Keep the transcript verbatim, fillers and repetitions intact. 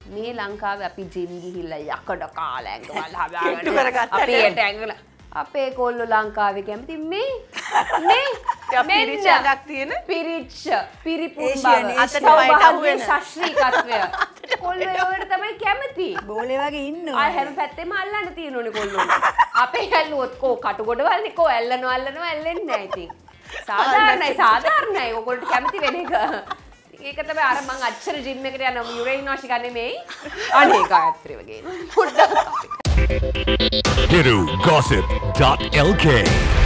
මේ ලංකාවේ අපි ජිම් ගිහිල්ලා යකඩ කාලා ඇඟවල හදාගෙන අපේ ඇඟවල අපේ කොල්ලෝ ලංකාවේ කැමති මේ මේ පිරිච්ච අගක් තියෙන පිරිච්ච පිරිපුන් බව අතට ශාස්ත්‍රීයත්වය කොල්ලෝ වලට තමයි කැමති බෝලේ වගේ ඉන්නවා ආ හැම පැත්තෙම අල්ලන්න තියෙනෝනේ කොල්ලෝ අපේ ඇල්ලුවොත් කෝ කටුකොඩවල්නේ කෝ ඇල්ලනවා ඇල්ලනවා ඇල්ලෙන්නේ නැහැ ඉතින් සාධාරණයි සාධාරණයි ඔයගොල්ලෝ කැමති වෙන එක ඒක තමයි අර මං අච්චර ජිම් එකට යන යුරේන් වාෂිකා නෙමෙයි අනේ ගායත්‍රි වගේ පොඩ්ඩක් hiru gossip dot l k